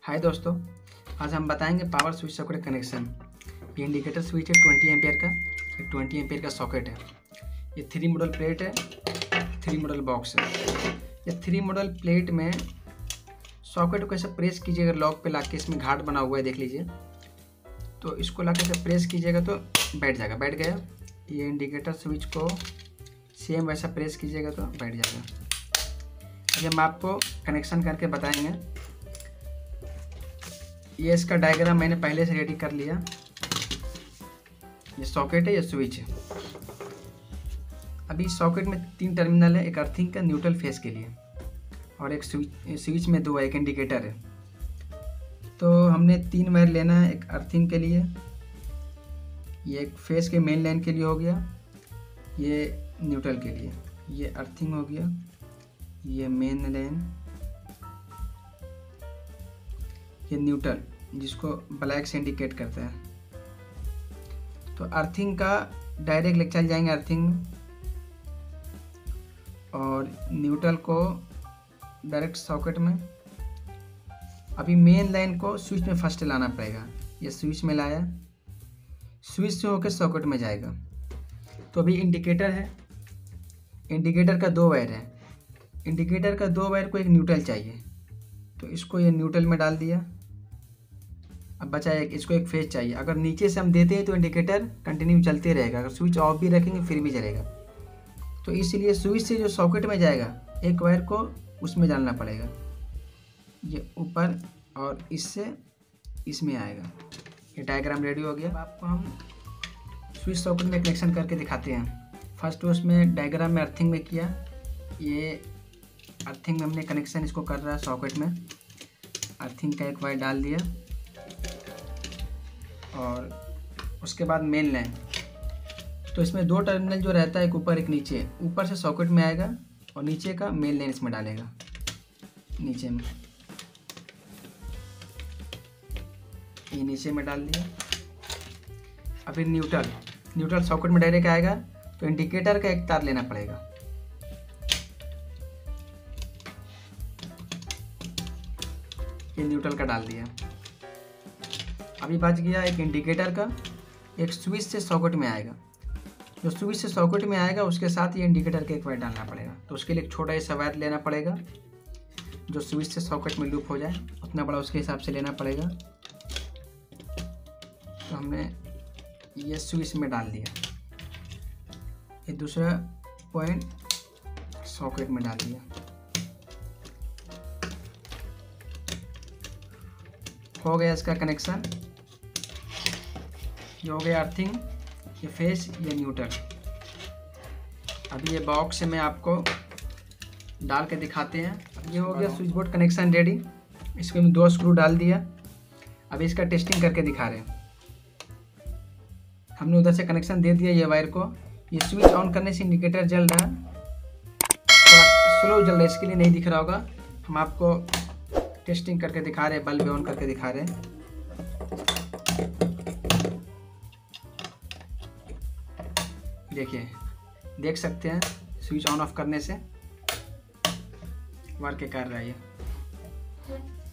हाय दोस्तों, आज हम बताएंगे पावर स्विच सॉकेट कनेक्शन। ये इंडिकेटर स्विच है 20 एम्पियर का। ये 20 एम्पियर का सॉकेट है। ये 3 मॉडल प्लेट है, 3 मॉडल बॉक्स है। ये 3 मॉडल प्लेट में सॉकेट को ऐसे प्रेस कीजिएगा, लॉक पे लाके इसमें घाट बना हुआ है, देख लीजिए। तो इसको लाके ऐसे प्रेस कीजिएगा तो बैठ जाएगा। बैठ गया। ये इंडिकेटर स्विच को सेम वैसा प्रेस कीजिएगा तो बैठ जाएगा। ये हम आपको कनेक्शन करके बताएंगे। ये इसका डायग्राम मैंने पहले से रेडी कर लिया। ये सॉकेट है, ये स्विच है। अभी सॉकेट में 3 टर्मिनल है, एक अर्थिंग का न्यूट्रल फेस के लिए और एक स्विच में 2 है, एक इंडिकेटर है। तो हमने 3 वायर लेना है, एक अर्थिंग के लिए, ये एक फेस के मेन लाइन के लिए हो गया, ये न्यूट्रल के लिए। ये अर्थिंग हो गया, ये मेन लाइन, ये न्यूट्रल जिसको ब्लैक से इंडिकेट करता है। तो अर्थिंग का डायरेक्ट लेके चल जाएंगे अर्थिंग में, और न्यूट्रल को डायरेक्ट सॉकेट में। अभी मेन लाइन को स्विच में फर्स्ट लाना पड़ेगा। ये स्विच में लाया, स्विच से होकर सॉकेट में जाएगा। तो अभी इंडिकेटर है, इंडिकेटर का 2 वायर है। इंडिकेटर का 2 वायर को एक न्यूट्रल चाहिए, तो इसको ये न्यूट्रल में डाल दिया। अब बचा एक, इसको एक फेज चाहिए। अगर नीचे से हम देते हैं तो इंडिकेटर कंटिन्यू चलते रहेगा, अगर स्विच ऑफ भी रखेंगे फिर भी चलेगा। तो इसलिए स्विच से जो सॉकेट में जाएगा एक वायर को उसमें डालना पड़ेगा, ये ऊपर, और इससे इसमें आएगा। ये डायग्राम रेडी हो गया। अब आपको हम स्विच सॉकेट में कनेक्शन करके दिखाते हैं। फर्स्ट उसमें डायग्राम में अर्थिंग में किया, ये अर्थिंग में हमने कनेक्शन इसको कर रहा है सॉकेट में। अर्थिंग का एक वायर डाल दिया, और उसके बाद मेन लाइन। तो इसमें 2 टर्मिनल जो रहता है, एक ऊपर एक नीचे। ऊपर से सॉकेट में आएगा और नीचे का मेन लाइन इसमें डालेगा, नीचे में। ये नीचे में डाल दिया। अभी न्यूट्रल सॉकेट में डायरेक्ट आएगा, तो इंडिकेटर का एक तार लेना पड़ेगा। ये न्यूट्रल का डाल दिया। अभी बच गया एक इंडिकेटर का, एक स्विच से सॉकेट में आएगा। जो स्विच से सॉकेट में आएगा उसके साथ ये इंडिकेटर का एक वायर डालना पड़ेगा। तो उसके लिए एक छोटा सा वायर लेना पड़ेगा, जो स्विच से सॉकेट में लूप हो जाए, उतना बड़ा उसके हिसाब से लेना पड़ेगा। तो हमने ये स्विच में डाल दिया, ये दूसरा पॉइंट सॉकेट में डाल दिया। हो गया इसका कनेक्शन। ये हो गया अर्थिंग, ये फेस, ये न्यूट्रल। अभी ये बॉक्स से मैं आपको डाल के दिखाते हैं। ये हो गया स्विच बोर्ड कनेक्शन रेडी। इसको मैं 2 स्क्रू डाल दिया। अभी इसका टेस्टिंग करके दिखा रहे हैं। हमने उधर से कनेक्शन दे दिया ये वायर को। ये स्विच ऑन करने से इंडिकेटर जल रहा है, थोड़ा स्लो जल रहा है, इसके लिए नहीं दिख रहा होगा। हम आपको टेस्टिंग करके दिखा रहे हैं, बल्ब ऑन करके दिखा रहे हैं। देखिए, देख सकते हैं स्विच ऑन ऑफ करने से वर्क कर रहा है ये।